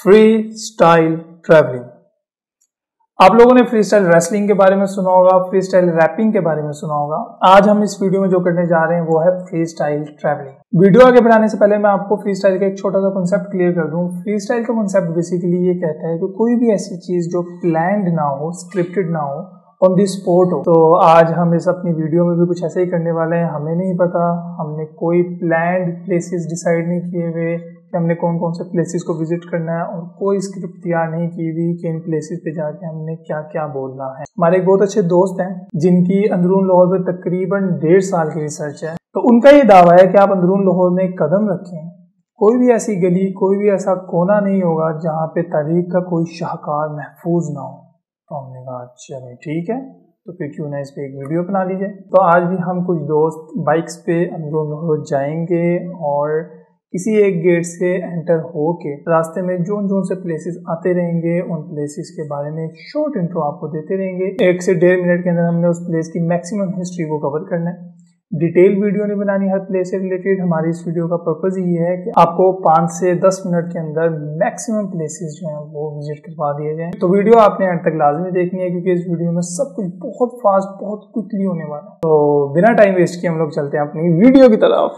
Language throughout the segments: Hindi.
Free style travelling. आप लोगों ने फ्री स्टाइल रेसलिंग के बारे में सुना होगा, फ्री स्टाइल रैपिंग के बारे में सुना होगा। आज हम इस वीडियो में जो करने जा रहे हैं वो है फ्री स्टाइल ट्रैवलिंग। वीडियो आगे बढ़ाने से पहले मैं आपको फ्री स्टाइल का एक छोटा सा कॉन्सेप्ट क्लियर कर दूं। फ्री स्टाइल का कॉन्सेप्ट बेसिकली ये कहता है कि कोई भी ऐसी चीज जो प्लान्ड ना हो, स्क्रिप्टेड ना हो, ऑन दी स्पॉट हो। तो आज हम इस अपनी वीडियो में भी कुछ ऐसे ही करने वाले हैं। हमें नहीं पता, हमने कोई प्लान्ड प्लेसेस डिसाइड नहीं किए हुए कि हमने कौन कौन से प्लेसेस को विजिट करना है, और कोई स्क्रिप्ट तैयार नहीं की हुई कि इन प्लेसेस पे जाके हमने क्या क्या बोलना है। हमारे एक बहुत अच्छे दोस्त हैं जिनकी अंदरून लाहौर में तकरीबन 1.5 साल की रिसर्च है। तो उनका ये दावा है कि आप अंदरून लाहौर में कदम रखें, कोई भी ऐसी गली, कोई भी ऐसा कोना नहीं होगा जहाँ पे तारीख का कोई शाहकार महफूज ना हो। तो हमने कहा चलिए ठीक है, तो फिर क्यों ना इस पे एक वीडियो बना लीजिए। तो आज भी हम कुछ दोस्त बाइक्स पे अंदरून लाहौर जाएंगे और किसी एक गेट से एंटर होके रास्ते में जोन से प्लेसेस आते रहेंगे, उन प्लेसेस के बारे में एक शॉर्ट इंट्रो आपको देते रहेंगे। 1 से 1.5 मिनट के अंदर हमने उस प्लेस की मैक्सिमम हिस्ट्री को कवर करना है। डिटेल वीडियो नहीं बनानी हर प्लेस से रिलेटेड। हमारी इस वीडियो का पर्पज ये है कि आपको 5 से 10 मिनट के अंदर मैक्सिमम प्लेसेस जो हैं वो विजिट करवा दिए जाएं। तो वीडियो आपने अंत तक लाजमी देखनी है क्योंकि इस वीडियो में सब कुछ बहुत फास्ट, बहुत क्विकली होने वाला है। तो बिना टाइम वेस्ट किए हम लोग चलते हैं अपनी वीडियो की तरफ।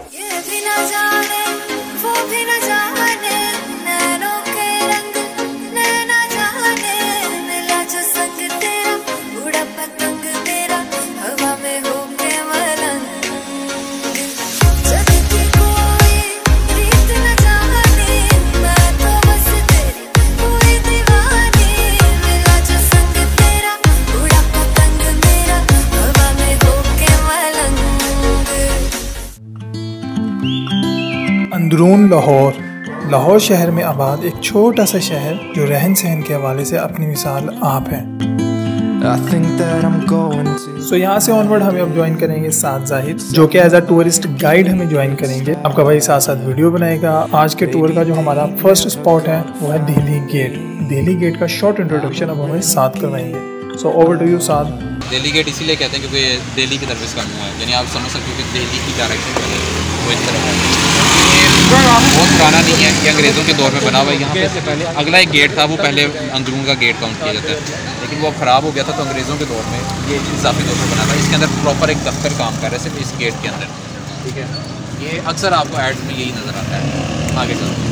अंदरून लाहौर, लाहौर शहर में आबाद एक छोटा सा शहर जो रहन सहन के हवाले से अपनी मिसाल आप है। So, यहाँ से ऑनवर्ड हमें अब ज्वाइन करेंगे साद जाहिद, जो कि एज अ टूरिस्ट गाइड हमें ज्वाइन करेंगे। आपका भाई साथ साथ वीडियो बनाएगा। आज के टूर का जो हमारा फर्स्ट स्पॉट है वो है दिल्ली गेट। दिल्ली गेट का शॉर्ट इंट्रोडक्शन अब हमें साथ करवाएंगे। So over to you Saad. Delhi gate इसीलिए कहते हैं क्योंकि दिल्ली की तरफ इसका मुँह है, यानी आप समझ सकते हो कि दिल्ली की डायरेक्शन में वो इस तरफ है। बहुत पुराना नहीं है कि अंग्रेज़ों के दौर में बना हुआ है। यहाँ पे से पहले अगला एक गेट था, वो पहले अंदरून का गेट काउंट किया जाता है, लेकिन वो अब ख़राब हो गया था। तो अंग्रेज़ों के दौर में ये इजाफी तौर पर बना था। इसके अंदर प्रॉपर एक दफ्तर काम कर रहे सिर्फ इस गेट के अंदर, ठीक है। ये अक्सर आपको एड्स में यही नज़र आता है। आगे चलते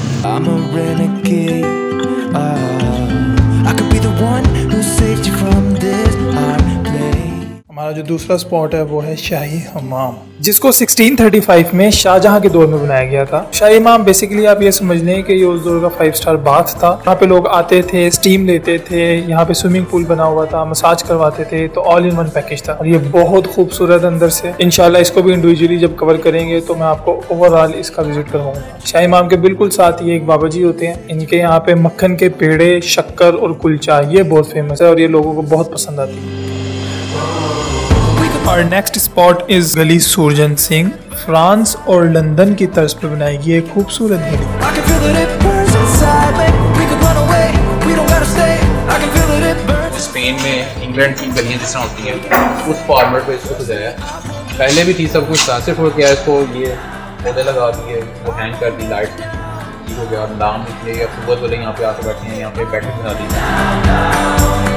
हमारा जो दूसरा स्पॉट है वो है शाही हमाम, जिसको 1635 में शाहजहां के दौर में बनाया गया था। शाही हमाम बेसिकली आप ये समझ लें कि ये उस दौर का 5 स्टार बाथ था। यहाँ पे लोग आते थे, स्टीम लेते थे, यहाँ पे स्विमिंग पूल बना हुआ था, मसाज करवाते थे। तो ऑल इन वन पैकेज था और ये बहुत खूबसूरत अंदर से। इंशाल्लाह इसको भी इंडिविजुअली जब कवर करेंगे तो मैं आपको ओवरऑल इसका विजिट करवाऊंगा। शाही हमाम के बिल्कुल साथ ये एक बाबा जी होते हैं। इनके यहाँ पे मक्खन के पेड़े, शक्कर और कुलचा ये बहुत फेमस है और ये लोगों को बहुत पसंद आती है। और नेक्स्ट स्पॉट इज गली सूरजन सिंह। फ्रांस और लंदन की तर्ज पर बनाई गई एक खूबसूरत गली। स्पेन में इंग्लैंड की गलियाँ जिस तरह होती हैं उस फॉर्मेट पे इसको सजाया। पहले भी थी सब कुछ था, सिर्फ हो गया इसको ये पौधे लगा दिए, वो हैंग कर दी, लाइट ठीक हो गया। नाम निकले या फुटबॉल वाले यहाँ पे आके बैठे हैं, यहाँ पे बैठक बना दी।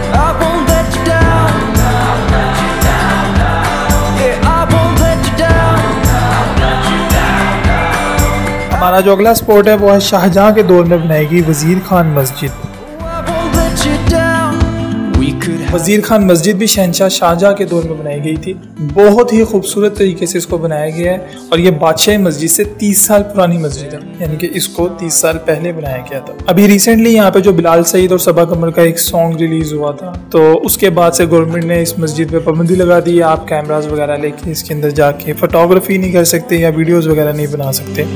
हमारा जो अगला स्पॉट है वो है शाहजहां के दौर में बनाई गई वजीर खान मस्जिद। वजीर खान मस्जिद भी शहंशाह शाहजहां के दौर में बनाई गई थी। बहुत ही खूबसूरत तरीके से इसको बनाया गया है और ये बादशाही मस्जिद से 30 साल पुरानी मस्जिद है, यानी कि इसको 30 साल पहले बनाया गया था। अभी रिसेंटली यहाँ पे जो बिलाल सईद और सबा कमर का एक सॉन्ग रिलीज हुआ था, तो उसके बाद से गवर्नमेंट ने इस मस्जिद पे पाबंदी लगा दी है। आप कैमराज वगैरह लेके इसके अंदर जाके फोटोग्राफी नहीं कर सकते या वीडियोज वगैरह नहीं बना सकते।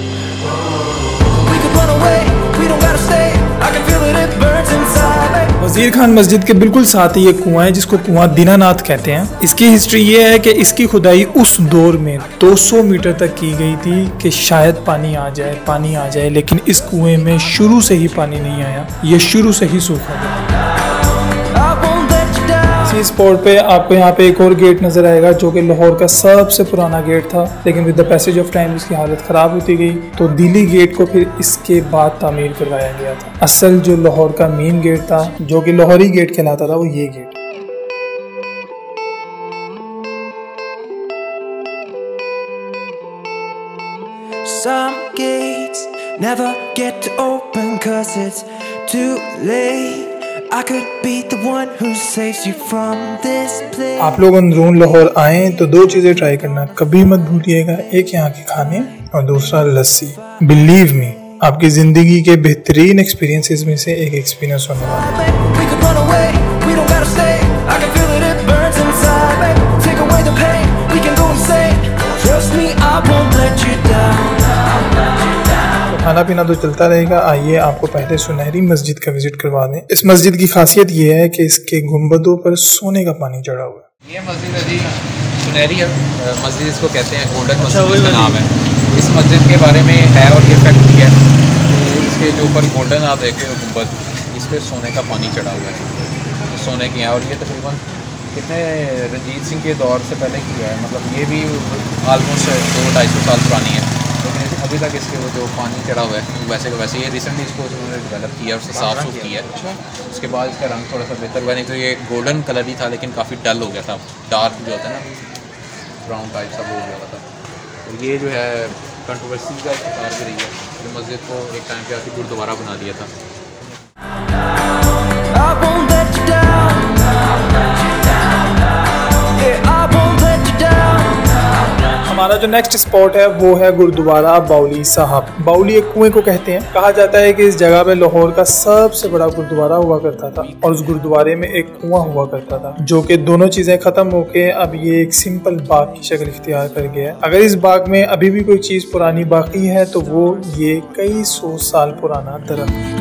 वजीर खान मस्जिद के बिल्कुल साथ ही एक कुआं है जिसको कुआं दीनानाथ कहते हैं। इसकी हिस्ट्री ये है कि इसकी खुदाई उस दौर में 200 मीटर तक की गई थी कि शायद पानी आ जाए, लेकिन इस कुएं में शुरू से ही पानी नहीं आया, ये शुरू से ही सूखा गया। ही स्पॉट पे आपको यहाँ पे एक और गेट नजर आएगा जो कि लाहौर का सबसे पुराना गेट था, लेकिन with the passage of time इसकी हालत खराब होती गई तो दिल्ली गेट को फिर इसके बाद तामीर करवाया गया था। असल जो लाहौर का मेन गेट था जो कि लाहौरी गेट कहलाता था वो ये gate. Some gates never get to open 'cause it's too late. I could be the one who saves you from this place. आप लोग अंदरून लाहौर आए तो दो चीजें ट्राई करना कभी मत भूलिएगा, एक यहाँ के खाने और दूसरा लस्सी। बिलीव मी, आपकी जिंदगी के बेहतरीन एक्सपीरियंसेस में से एक एक्सपीरियंस होने वाला है। खाना पीना तो चलता रहेगा। आइए आपको पहले सुनहरी मस्जिद का विजिट करवा दें। इस मस्जिद की खासियत ये है कि इसके गुंबदों पर सोने का पानी चढ़ा हुआ है। ये मस्जिद है जी, सुनहरी मस्जिद इसको कहते हैं, गोल्डन मस्जिद इसका नाम है। इस मस्जिद के बारे में है और ये फैक्ट भी है, तो इसके जो ऊपर गोल्डन आप देख रहे हो गुंबद, इस पर सोने का पानी चढ़ा हुआ है, तो सोने की है। और ये तकरीबन कितने रंजीत सिंह के दौर से पहले की है, मतलब ये भी ऑलमोस्ट 200-250 साल पुरानी है, लेकिन अभी तक इसके वो जो पानी चढ़ा हुआ है वैसे का वैसे। ये रिसेंटली इसको उन्होंने डेवलप किया और साफ़ सुफ किया है। उसके बाद इसका रंग थोड़ा सा बेहतर हुआ, नहीं तो ये गोल्डन कलर ही था लेकिन काफ़ी डल हो गया था, डार्क जो होता है ना ब्राउन टाइप सा हो गया था। और ये जो है कंट्रोवर्सी का शिकार भी रही है, जो मस्जिद को एक टाइम पे आके गुरुद्वारा बना दिया था। हमारा जो नेक्स्ट स्पॉट है वो है गुरुद्वारा बाउली साहब। बाउली एक कुएं को कहते हैं। कहा जाता है कि इस जगह पे लाहौर का सबसे बड़ा गुरुद्वारा हुआ करता था और उस गुरुद्वारे में एक कुआं हुआ करता था, जो कि दोनों चीजें खत्म होके अब ये एक सिंपल बाग की शक्ल इख्तियार कर गया है। अगर इस बाग में अभी भी कोई चीज पुरानी बाकी है तो वो ये कई 100 साल पुराना दरख्त।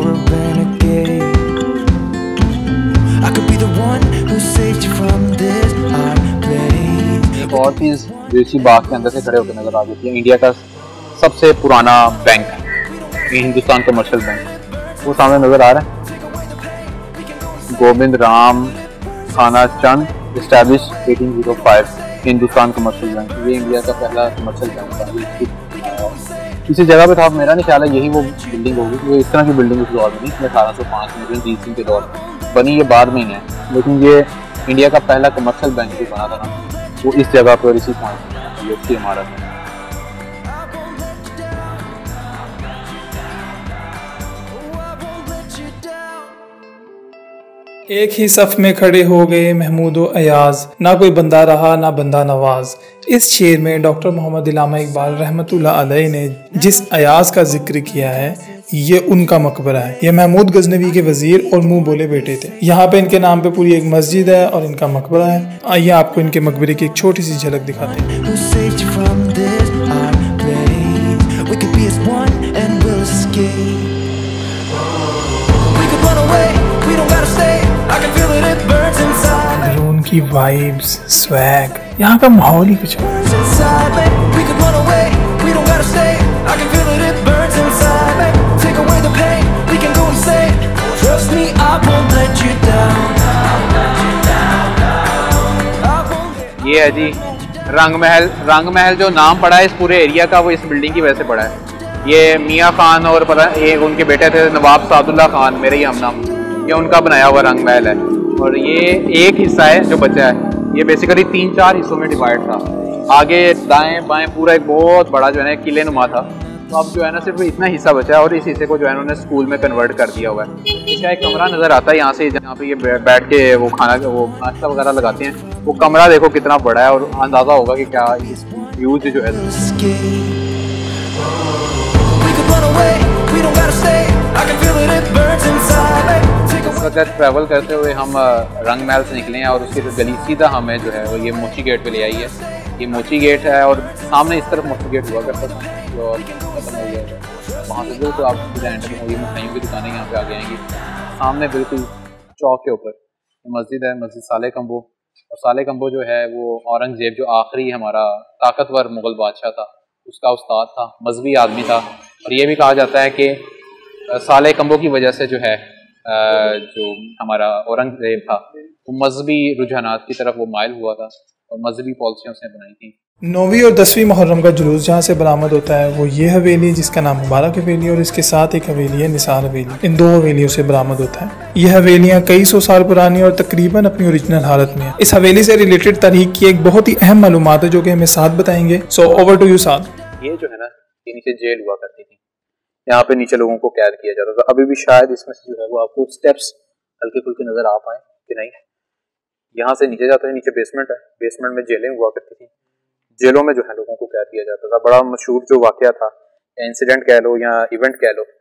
एक और चीज़ जो इसी बाग के अंदर से खड़े होकर नजर आ जाती है, इंडिया का सबसे पुराना बैंक है, ये हिंदुस्तान कमर्शियल बैंक, वो सामने नजर आ रहा है। गोविंद राम खाना Chand established 1805 Hindustan commercial bank. ये इंडिया का पहला कमर्शियल बैंक था। इसी जगह पे था, मेरा नहीं ख्याल है यही वो बिल्डिंग होगी। वो इस तरह की बिल्डिंग उस दौर में नहीं, 1805 में रंजीत सिंह के दौर में बनी, ये बाद में ही है, लेकिन ये इंडिया का पहला कमर्शियल बैंक भी बना था ना, वो इस जगह पर इसी पॉइंट की इमारत है। एक ही सफ में खड़े हो गए महमूद व अयाज, ना कोई बंदा रहा ना बंदा नवाज। इस शेर में डॉक्टर मोहम्मद इलामा इकबाल रहमतुल्लाह अलैह ने जिस अयाज का जिक्र किया है ये उनका मकबरा है। ये महमूद गजनवी के वजीर और मुंह बोले बेटे थे। यहाँ पे इनके नाम पे पूरी एक मस्जिद है और इनका मकबरा है। आइए आपको इनके मकबरे की एक छोटी सी झलक दिखाते हैं। अंदरून की वाइब्स, स्वैग, यहाँ का माहौल ही कुछ है। ये है जी रंग महल। रंग महल जो नाम पड़ा है इस पूरे एरिया का वो इस बिल्डिंग की वजह से पड़ा है। ये मियाँ खान और पता ये उनके बेटे थे नवाब सादुल्ला खान, मेरे ही हमनाम, ये उनका बनाया हुआ रंग महल है। और ये एक हिस्सा है जो बचा है, ये बेसिकली 3-4 हिस्सों में डिवाइड था। आगे दाएं बाएं पूरा एक बहुत बड़ा जो है ना किले नुमा था, तो अब जो है ना सिर्फ इतना हिस्सा बचा है और इस हिस्से को जो है उन्होंने स्कूल में कन्वर्ट कर दिया हुआ है। इसका एक कमरा नज़र आता है यहाँ से, जहाँ पे ये बैठ के वो खाना वो नाश्ता वगैरह लगाते हैं। वो कमरा देखो कितना बड़ा है और अंदाज़ा होगा कि क्या यूज जो है। अगर ट्रैवल करते हुए हम रंग महल से निकले हैं और उसकी गली सीधा हमें जो है वो ये मोची गेट पे ले आई है। ये मोची गेट है और सामने इस तरफ मोची गेट हुआ करता था जो खत्म हो गया है। वहाँ से बिल्कुल आप सीधा एंटर होगी, मिठाइयों की दुकानें यहाँ पे आगे आएंगी। सामने बिल्कुल चौक के ऊपर मस्जिद है, मस्जिद साले कम्बो। और साले कम्बो जो है वो औरंगजेब जो आखिरी हमारा ताकतवर मुग़ल बादशाह था उसका उस्ताद था, मजहबी आदमी था। और ये भी कहा जाता है कि साले कम्बो की वजह से जो है जो हमारा औरंगजेब था मजहबी रुझानात की तरफ वो माइल हुआ था और मजहबी पॉलिसियाँ उसने बनाई थी। 9वीं और 10वीं मुहर्रम का जुलूस जहाँ से बरामद होता है वो ये हवेली है जिसका नाम मुबारक हवेली है और इसके साथ एक हवेली है निसार हवेली। इन दो हवेलियों से बरामद होता है। ये हवेलियाँ कई सौ साल पुरानी और तकरीबन अपनी ओरिजिनल हालत में है। इस हवेली से रिलेटेड तारीख की एक बहुत ही अहम मालूमात है जो कि हमें साथ बताएंगे। सो ओवर टू यू साथ। ये जो है ना, ये नीचे जेल हुआ करती थी, यहाँ पे नीचे लोगों को कैद किया जाता था। अभी भी शायद इसमें से जो है वो आपको स्टेप्स हल्के फुल्के नजर आ पाए कि नहीं। यहाँ से नीचे जाते हैं, नीचे बेसमेंट है, बेसमेंट में जेलें हुआ करती थी। जेलों में जो है लोगों को कैद किया जाता था। बड़ा मशहूर जो वाकया था, इंसिडेंट कह लो या इवेंट कह लो,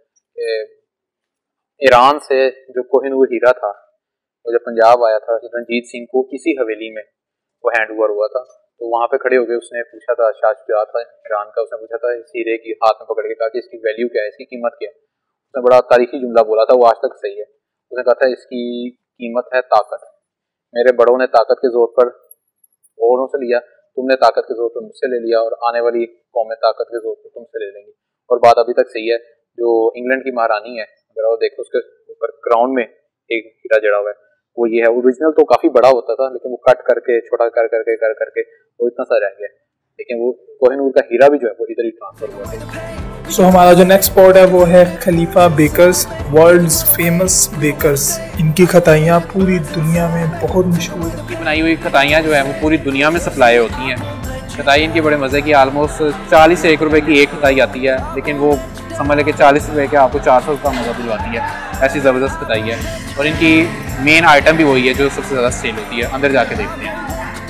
ईरान से जो कोहिनूर हीरा था वो जब पंजाब आया था, रंजीत सिंह को इसी हवेली में वो हैंड ओवर हुआ था। तो वहाँ पे खड़े हो गए, उसने पूछा था, शाह शुजा था ईरान का, उसने पूछा था इस हीरे की, हाथ में पकड़ के कहा कि इसकी वैल्यू क्या है, इसकी कीमत क्या है। उसने बड़ा तारीखी जुमला बोला था, वो आज तक सही है। उसने कहा था इसकी कीमत है ताकत। मेरे बड़ों ने ताकत के जोर पर औरों से लिया, तुमने ताकत के जोर पर मुझसे ले लिया और आने वाली कौमें ताकत के जोर पर तुमसे ले लेंगी। और बात अभी तक सही है। जो इंग्लैंड की महारानी है, अगर वो देखो उसके ऊपर क्राउन में एक हीरा जड़ा हुआ है, वो ये है। ओरिजिनल तो काफी बड़ा होता था लेकिन वो कट करके छोटा कर करके वो इतना सा रह गया। लेकिन वो कोहिनूर का हीरा भी जो है वो इधर ही ट्रांसफर हुआ है। सो हमारा जो नेक्स्ट स्पॉट है वो है Khalifa bakers, world's famous bakers. इनकी खताइयाँ पूरी दुनिया में बहुत मशहूर है। इनकी बनाई हुई खताइयाँ जो है वो पूरी दुनिया में सप्लाई होती हैं। खताई इनकी बड़े मज़े की, आलमोस्ट 40 से 1 रुपए की एक खताई आती है, लेकिन वो समझ लेके 40 रुपए के आपको 400 का मज़ा दिलवाती है। ऐसी ज़बरदस्त खताई है। और इनकी मेन आइटम भी वही है जो सबसे ज़्यादा सेल होती है। अंदर जाके देखते हैं।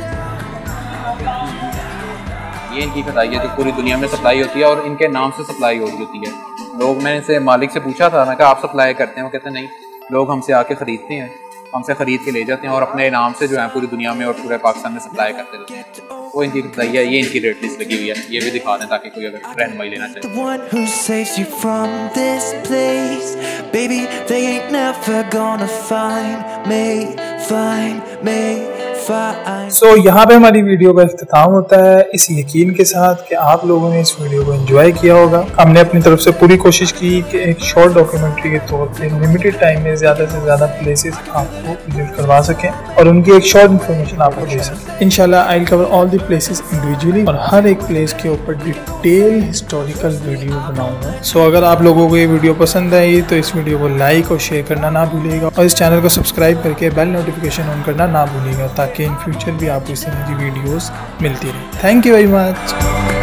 ये इनकी खताई है जो पूरी दुनिया में सप्लाई होती है और इनके नाम से सप्लाई हो रही होती है। लोग, मैंने इनसे मालिक से पूछा था, मैं कहा आप सप्लाई करते हैं? वो कहते हैं नहीं, लोग हमसे आके ख़रीदते हैं, हमसे ख़रीद के ले जाते हैं और अपने नाम से जो है पूरी दुनिया में और पूरे पाकिस्तान में सप्लाई करते रहते हैं। वो इनकी खताई है। ये इनकी रेट लिस्ट लगी हुई है, ये भी दिखा दें ताकि कोई अगर रहनुमाई लेना चाहे। सो यहाँ पे हमारी वीडियो का इख्तिताम होता है इस यकीन के साथ कि आप लोगों ने इस वीडियो को एंजॉय किया होगा। हमने अपनी तरफ से पूरी कोशिश की कि एक शॉर्ट डॉक्यूमेंट्री के तौर पे लिमिटेड टाइम में ज़्यादा से ज़्यादा प्लेसेस आपको विजिट करवा सकें और उनकी एक शॉर्ट इन्फॉर्मेशन आपको दे सकें। इंशाल्लाह I will cover all the places individually और हर एक प्लेस के ऊपर डिटेल हिस्टोरिकल वीडियो बनाऊंगा। सो अगर आप लोगों को ये वीडियो पसंद आई तो इस वीडियो को लाइक और शेयर करना ना भूलिएगा और इस चैनल को सब्सक्राइब करके बेल नोटिफिकेशन ऑन करना ना भूलिएगा ताकि इन फ्यूचर भी आपको इस तरह की वीडियोस मिलती रहे। Thank you very much.